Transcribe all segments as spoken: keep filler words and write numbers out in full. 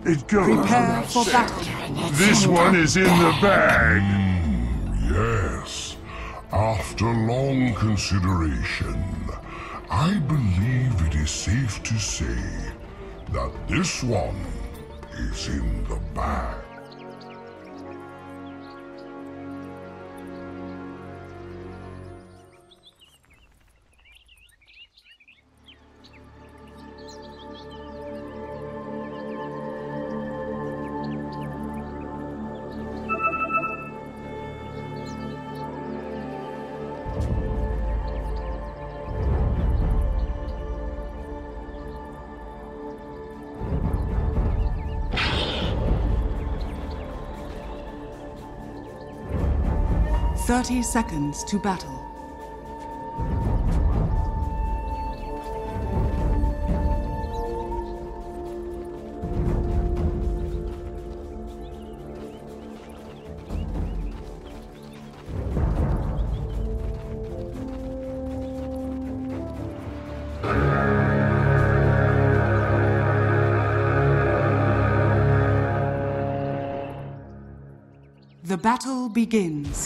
It goes. Prepare for battle. This one is in the bag. Yes. After long consideration, I believe it is safe to say that this one is in the bag. Thirty seconds to battle. The battle begins.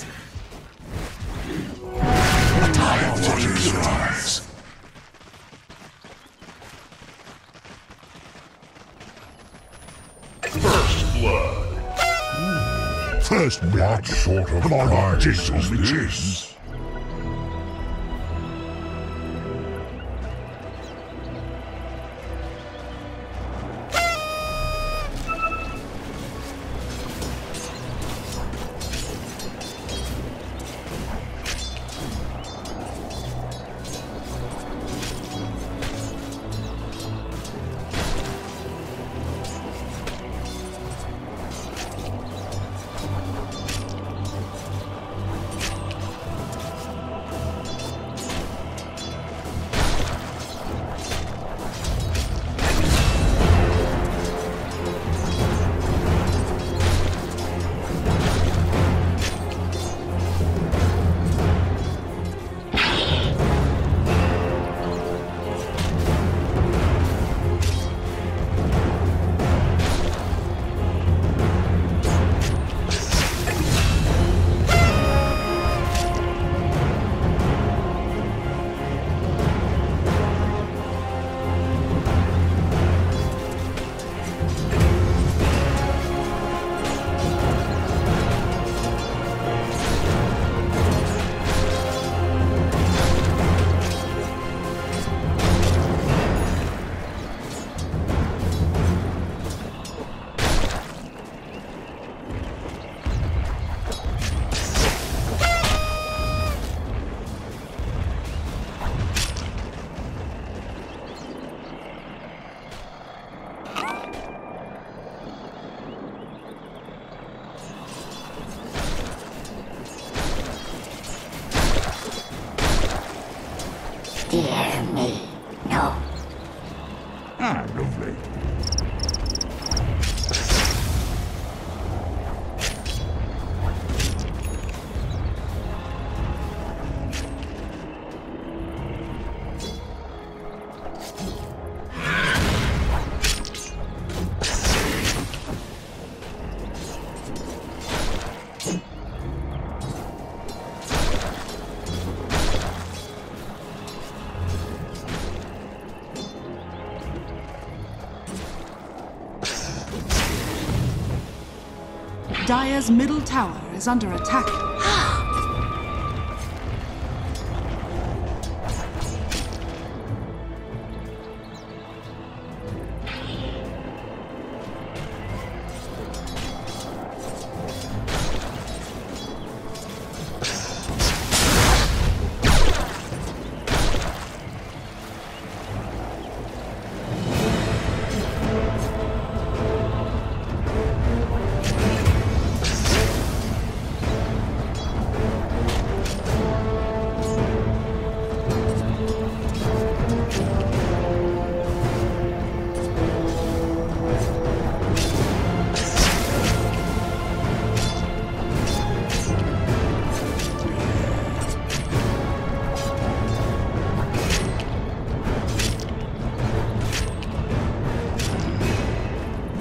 First blood. First blood. What sort of prize is this? Dear me, no. Ah, lovely. Dire's middle tower is under attack.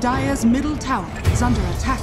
Dire's middle tower is under attack.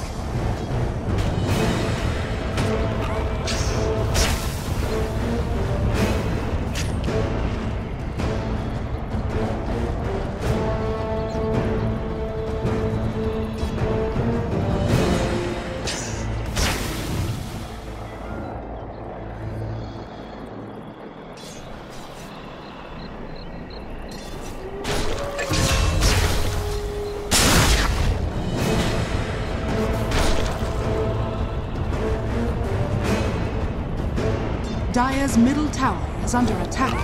Dire's middle tower is under attack.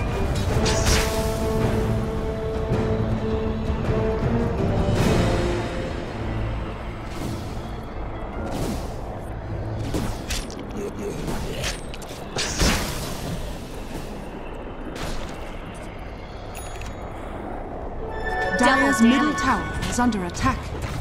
Dire's middle tower is under attack.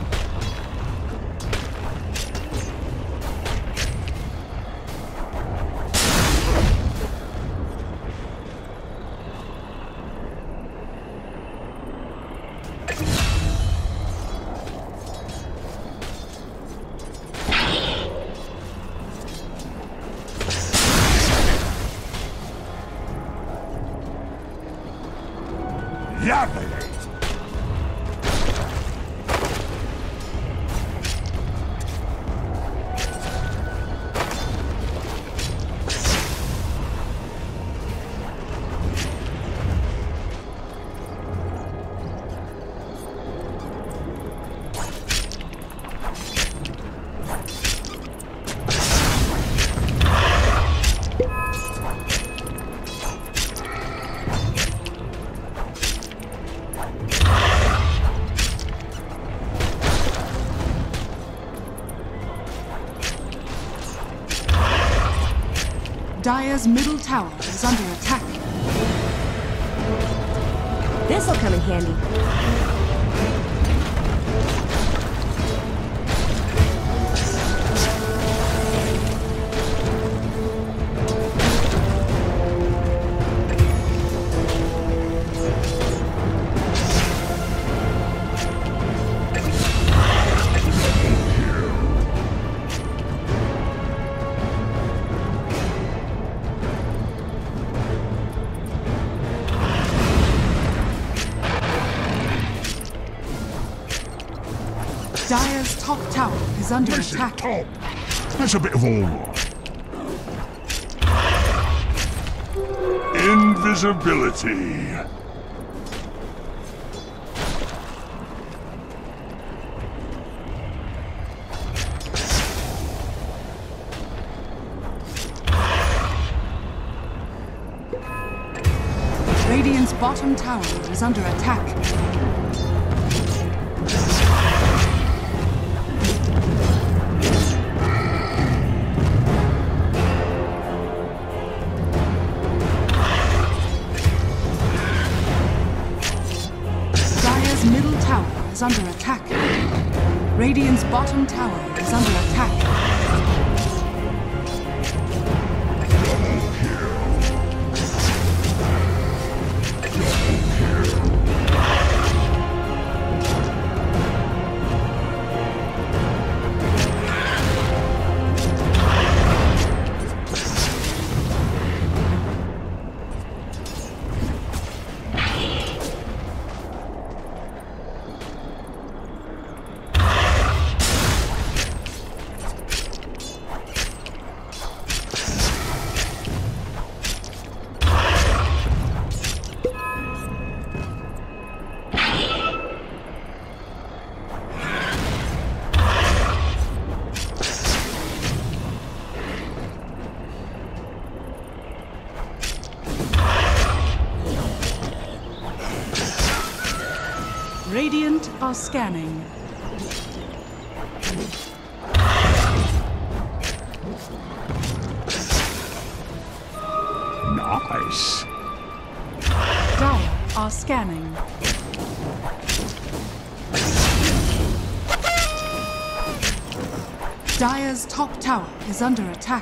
Dire's middle tower is under attack. This'll come in handy. Dire's top tower is under Massive attack. top. That's a bit of all right. Invisibility. Radiant's bottom tower is under attack. Dire's middle tower is under attack. Radiant's bottom tower is under attack. Radiant are scanning. Nice. Dire are scanning. Dire's top tower is under attack.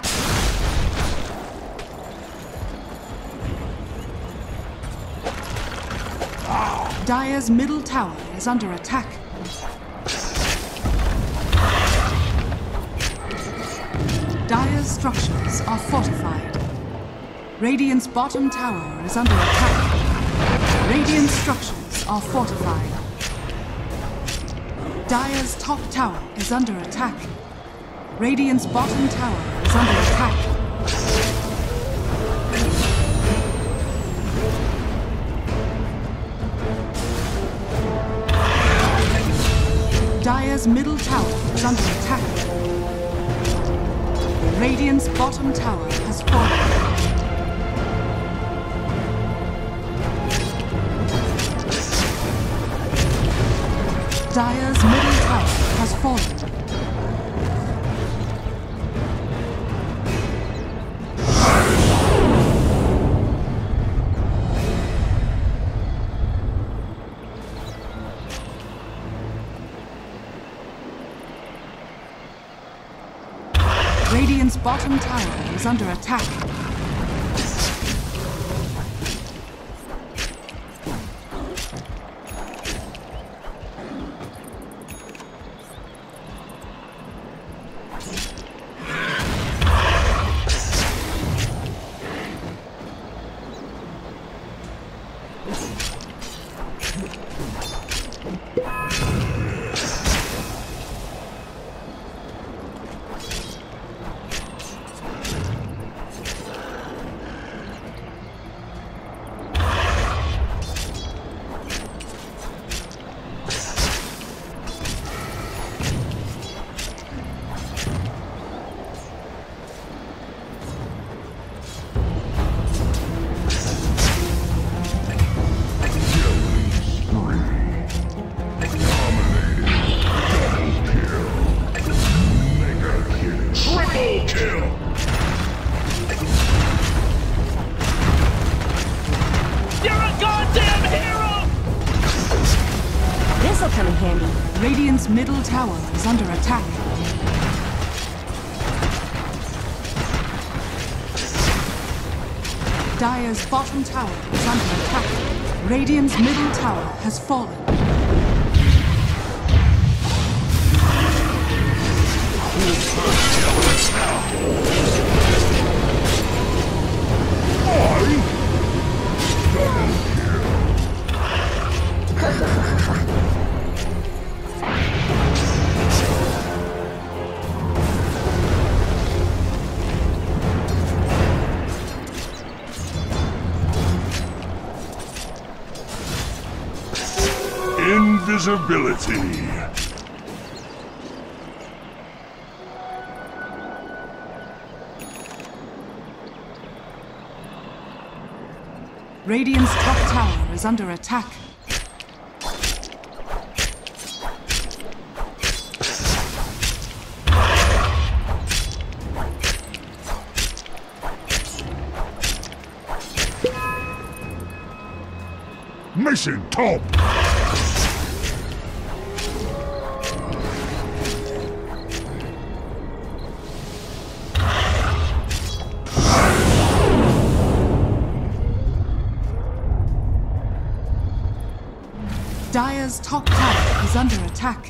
Dire's middle tower is under attack. Dire's structures are fortified. Radiant's bottom tower is under attack. Radiant structures are fortified. Dire's top tower is under attack. Radiant's bottom tower is under attack. Dire's middle tower is under attack. Radiant's bottom tower has fallen. Dire's middle tower has fallen. Radiant's bottom tower is under attack. Come in handy. Radiant's middle tower is under attack. Dire's bottom tower is under attack. Radiant's middle tower has fallen. Invisibility. Radiant's top tower is under attack. Mission top! Dire's top tower is under attack.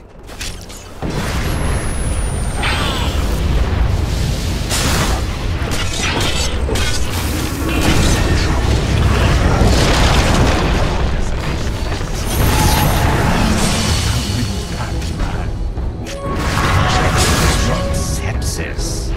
Sepsis.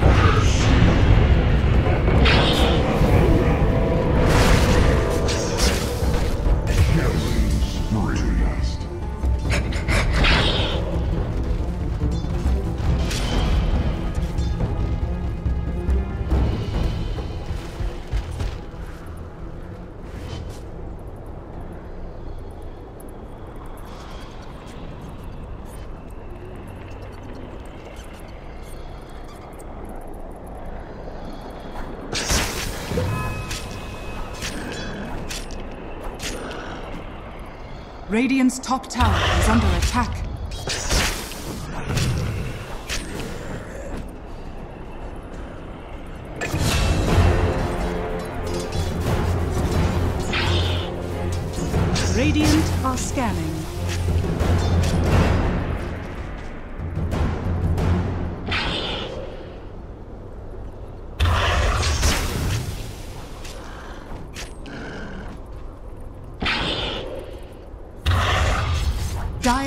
Radiant's top tower is under attack. Radiant are scanning.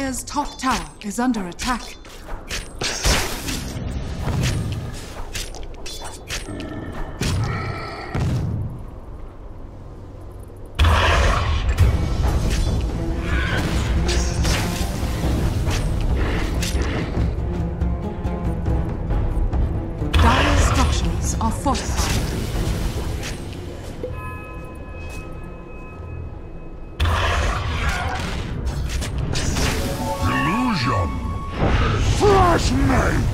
Dire's top tower is under attack. Dire's structures are fortified. Flash mate!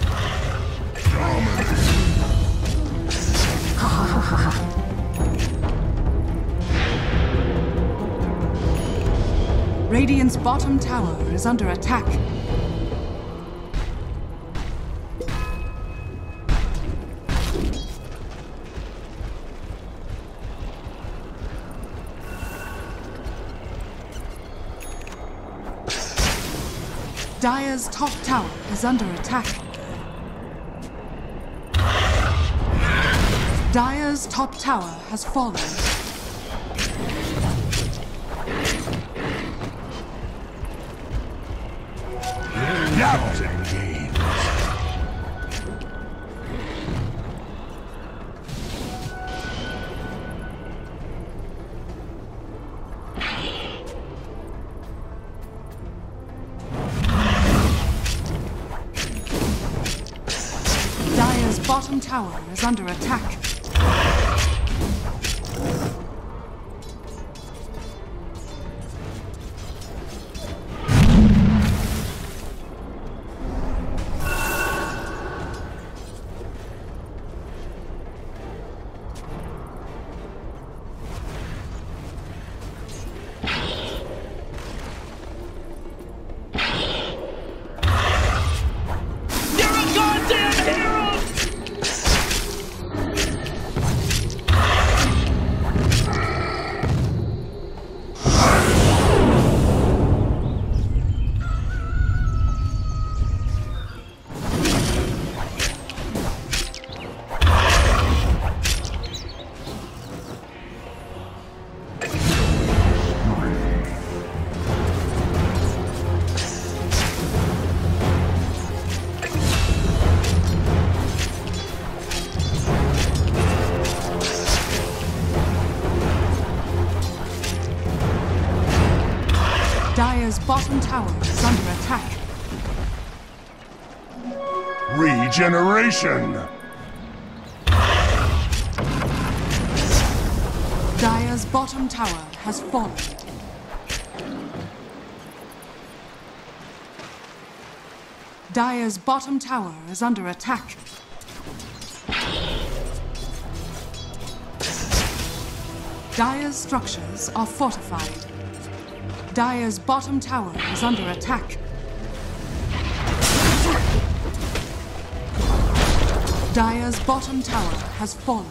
Radiant's bottom tower is under attack. Dire's top tower is under attack. Dire's top tower has fallen. Captain games. Dire's bottom tower is under attack. Dire's bottom tower is under attack. Regeneration! Dire's bottom tower has fallen. Dire's bottom tower is under attack. Dire's structures are fortified. Dire's bottom tower is under attack. Dire's bottom tower has fallen.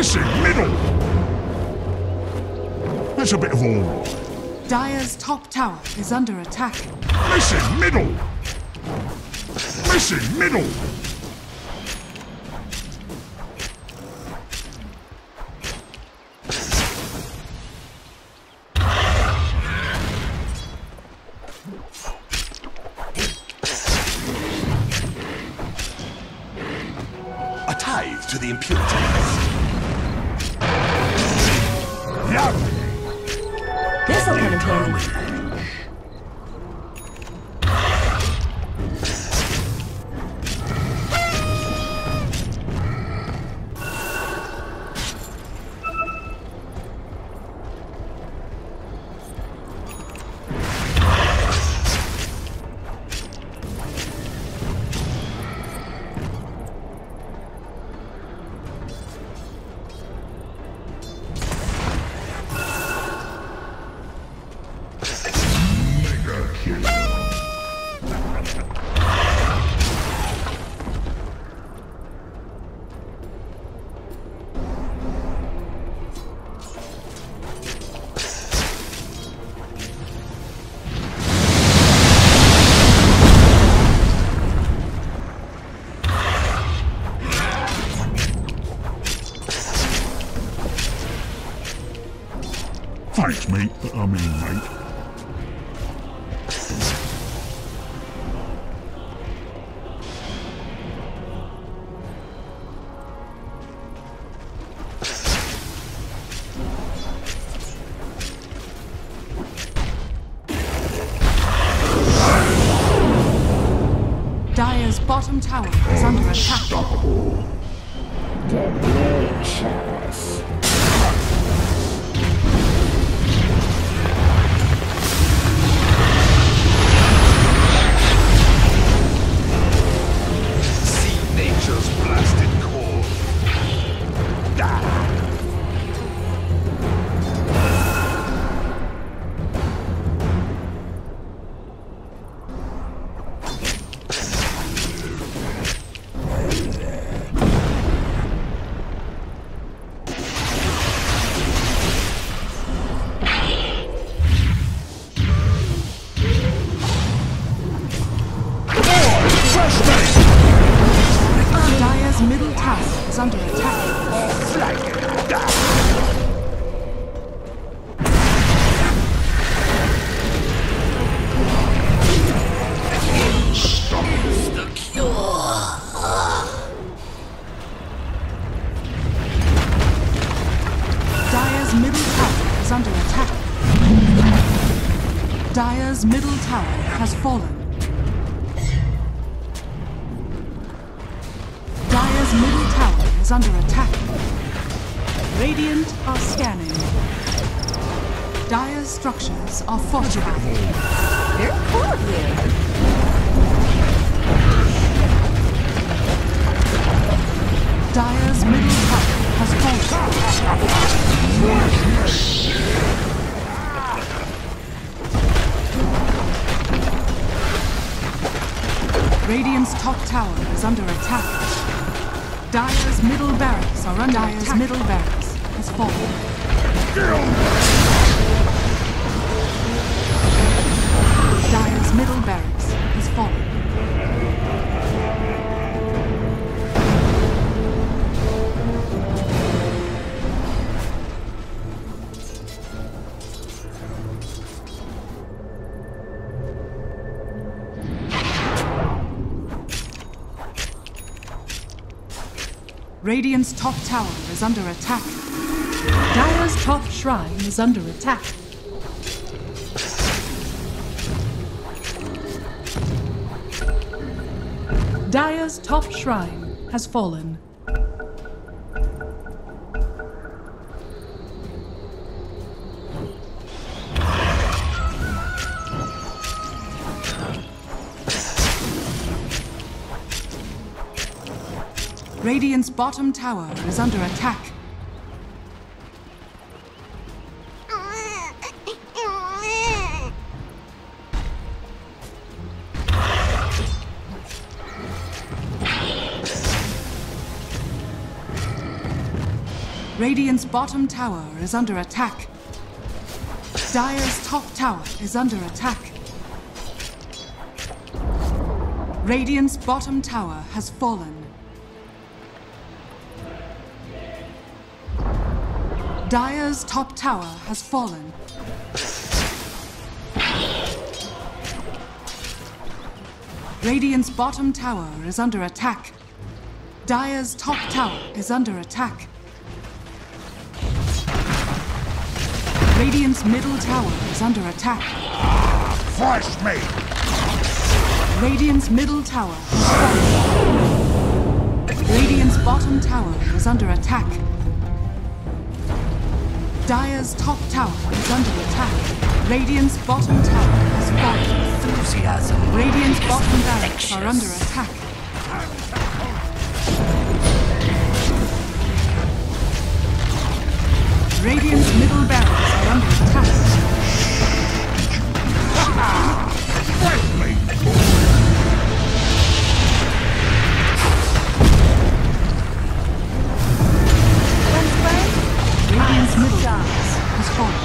Missing middle! That's a bit of all. Dire's top tower is under attack. Missing middle! Missing middle! A tithe to the impurities. Yeah. This'll come in handy. Thanks, mate, but I mean, mate. Dire's bottom tower is under attack. Unstoppable. Delicious. See nature's blasted core. Die. Dire's middle tower is under attack. Dire's middle tower is under attack. Dire's middle tower has fallen. Dire's middle tower is under attack. Radiant are scanning. Dire's structures are fortified. Very cool of you. Dire's middle tower has fallen. Radiant's top tower is under attack. Dire's middle barracks are under Dire's attack. Middle barracks has fallen. Dire's middle barracks has fallen. Radiant's top tower is under attack. Dire's top shrine is under attack. Dire's top shrine has fallen. Radiant's bottom tower is under attack. Radiant's bottom tower is under attack. Dire's top tower is under attack. Radiant's bottom tower has fallen. Dire's top tower has fallen. Radiant's bottom tower is under attack. Dire's top tower is under attack. Radiant's middle tower is under attack. Fresh meat! Radiant's middle tower has fallen. Radiant's bottom tower is under attack. Dire's top tower is under attack. Radiant's bottom tower has fallen. Enthusiasm. Radiant's bottom barracks are under attack. Radiant's middle barracks are under attack. Radiant's middle barracks has fallen.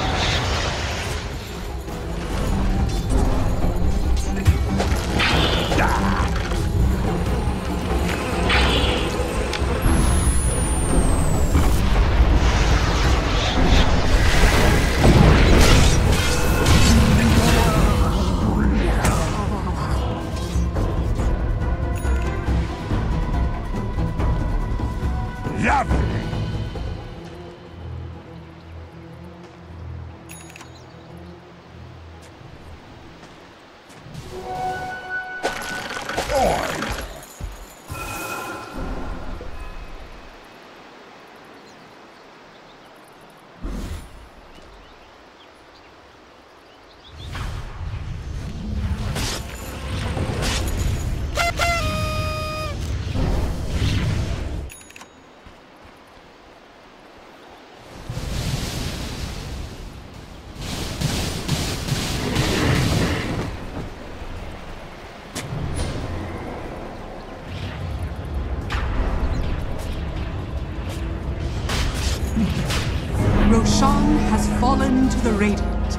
Roshan has fallen to the Radiant.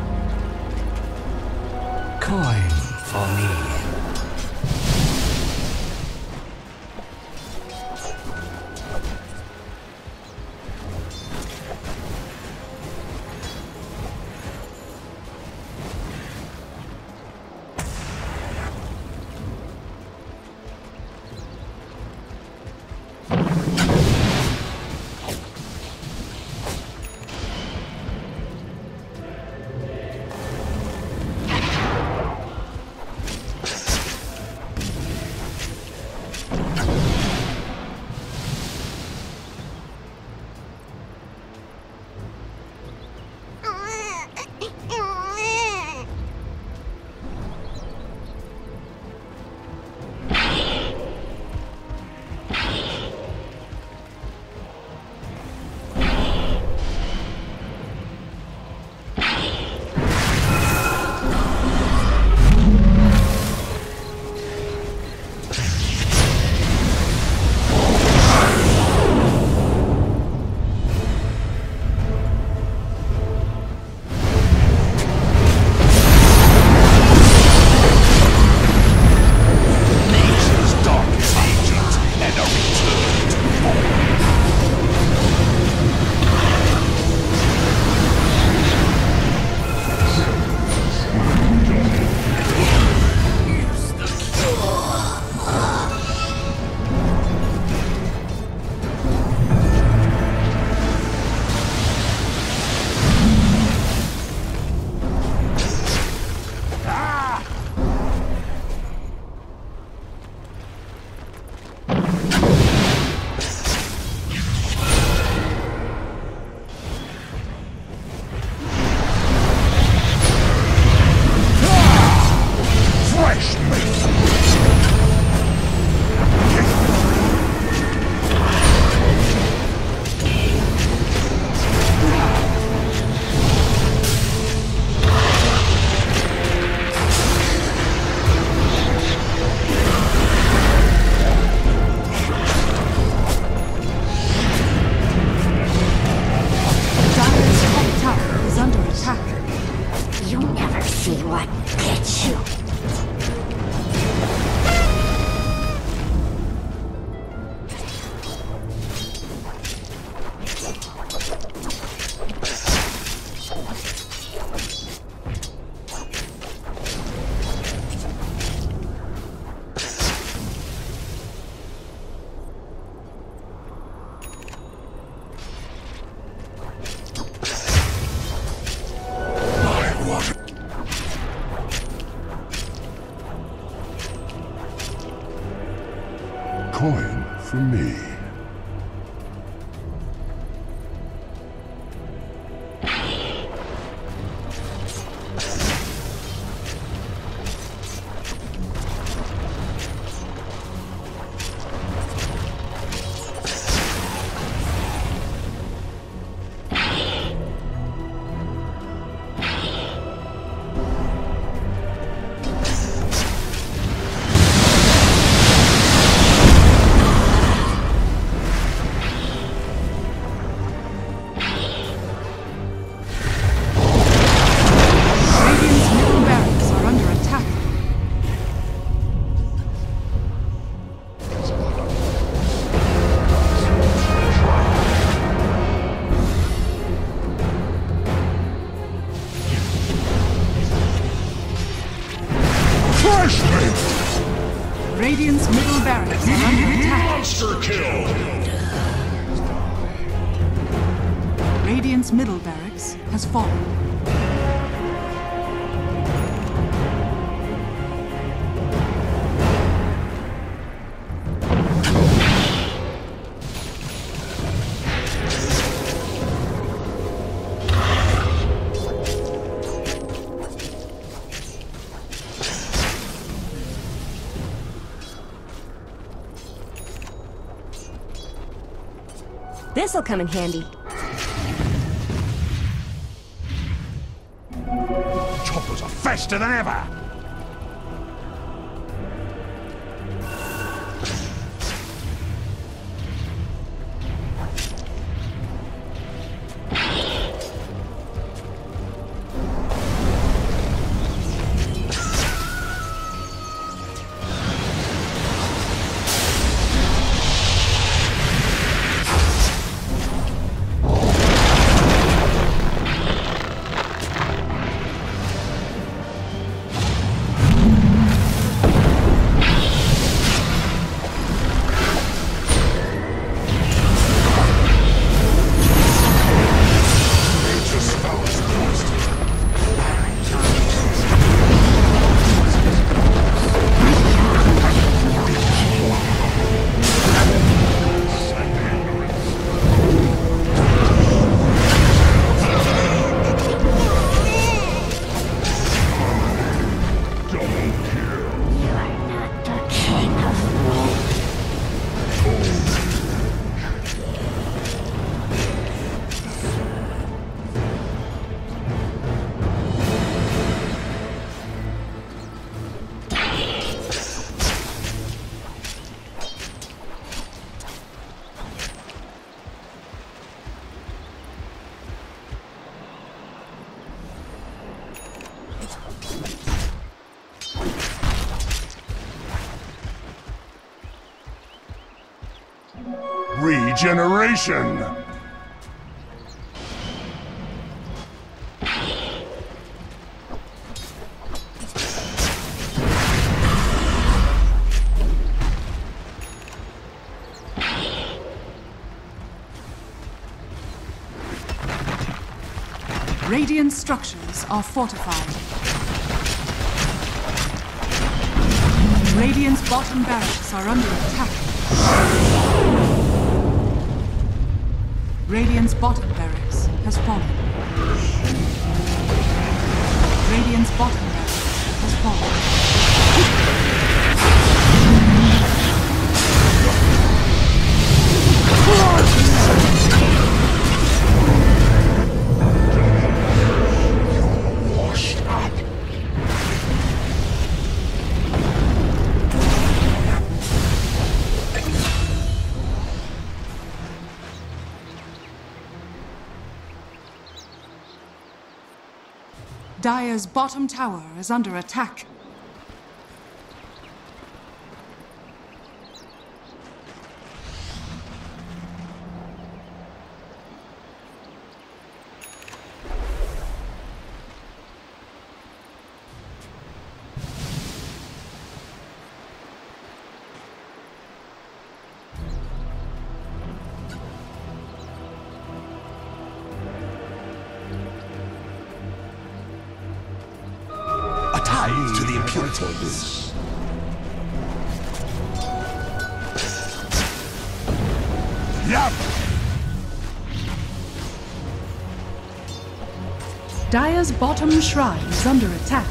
Coin for me. Get you. Coin for me. Radiant's middle barracks are under attack. Monster kill! Radiant's middle barracks has fallen. This'll come in handy. Choppers are faster than ever! Regeneration! Radiant structures are fortified. Radiant's bottom barracks are under attack. Radiant's bottom barracks has fallen. Radiant's bottom barracks has fallen. Washed up! Dire's bottom tower is under attack. To the impurities. Yep. Dire's bottom shrine is under attack.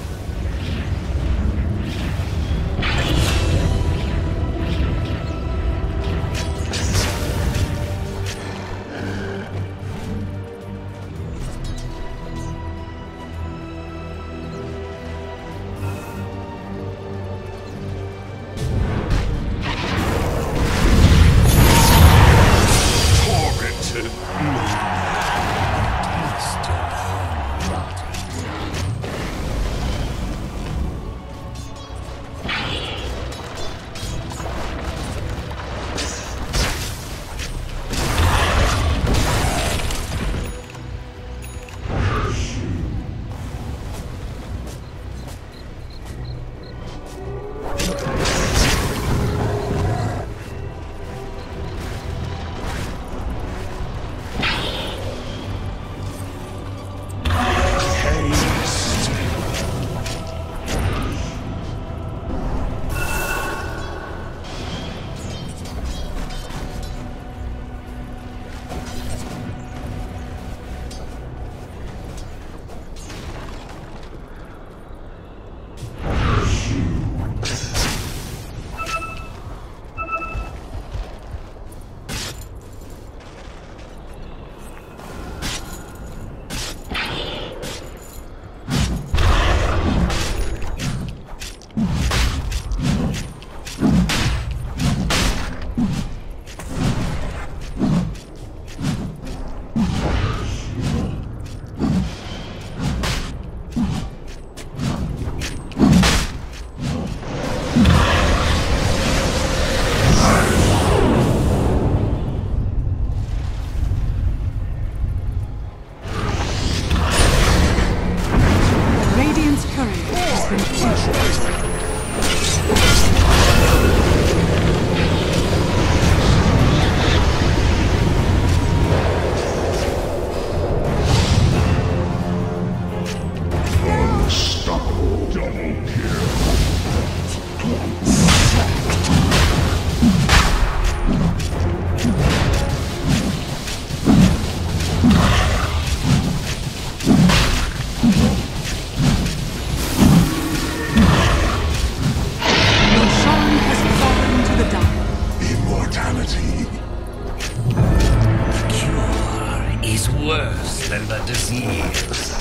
than the disease.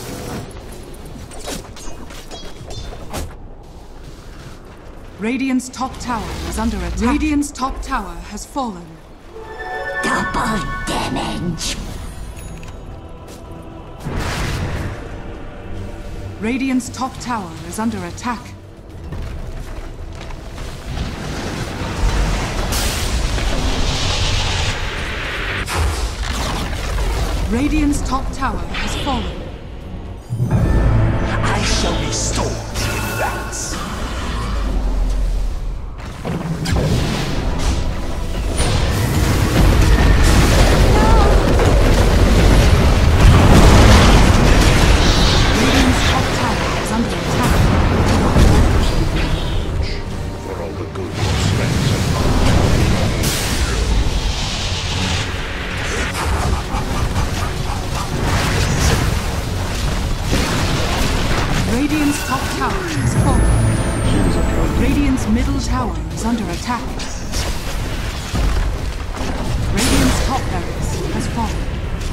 Radiant's top tower is under attack. Radiant's top tower has fallen. Double damage. Radiant's top tower is under attack. Radiant's top tower has fallen. I shall restore that. Radiant's top tower is under attack. For all the good you've spent. Radiant's top tower has fallen. Radiant's middle tower is under attack. Radiant's top barracks has fallen.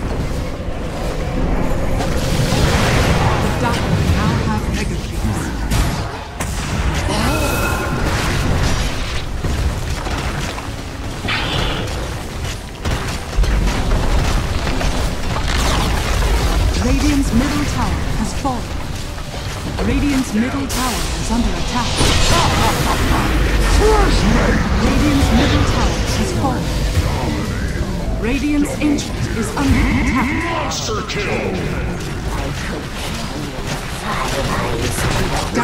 The Dark now have mega creeps. Radiant's middle tower has fallen. Radiant's middle tower is under attack. Radiant's middle tower has fallen. Radiant's ancient is under attack. Monster kill! I could kill you with five eyes.